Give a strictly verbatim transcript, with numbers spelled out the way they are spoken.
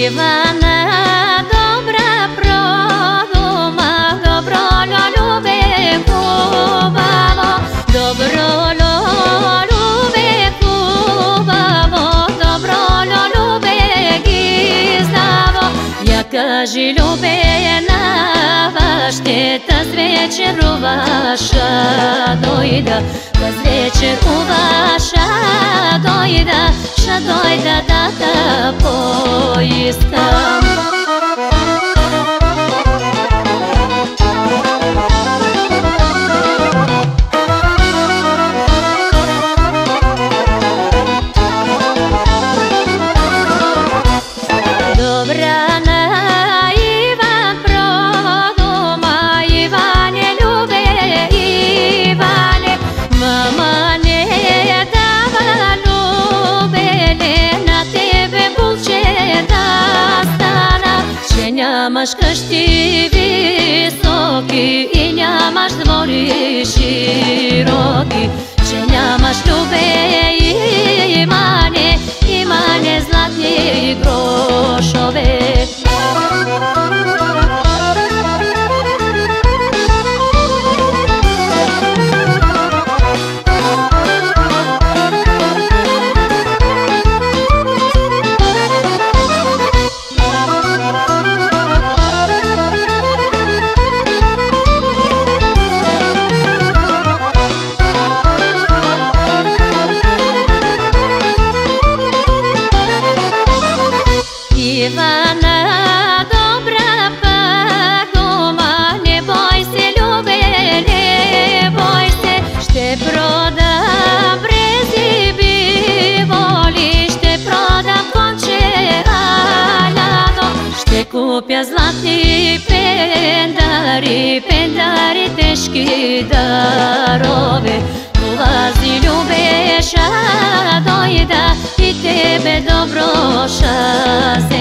Ivana dobra produma, dobro lo ljube kubavo, dobro lo ljube kubavo, dobro lo ljube gizdavo. Ja kaži ljubena vašte, ta zvečer u vaša dojda, ta zvečer u vaša dojda, ša dojda da ta poiskam. Nemaš kašti visoki i nemaš dvori široki, že nemaš ljube i imanje, imanje zlatnih grošove. Ivana dobra padoma, ne boj se ljube, ne boj se, šte prodam brezi bivoli, šte prodam konče aljano, šte kupja zlatni pendari, pendari teški darove. Ulazi ljubeša dojda i tebe dobro ša se